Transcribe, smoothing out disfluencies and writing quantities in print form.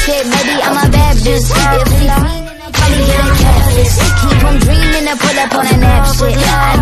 shit, maybe I'm a bad bitch. If he fiendin', I'll probably get a catfish. Keep on dreaming to pull up on that nap shit.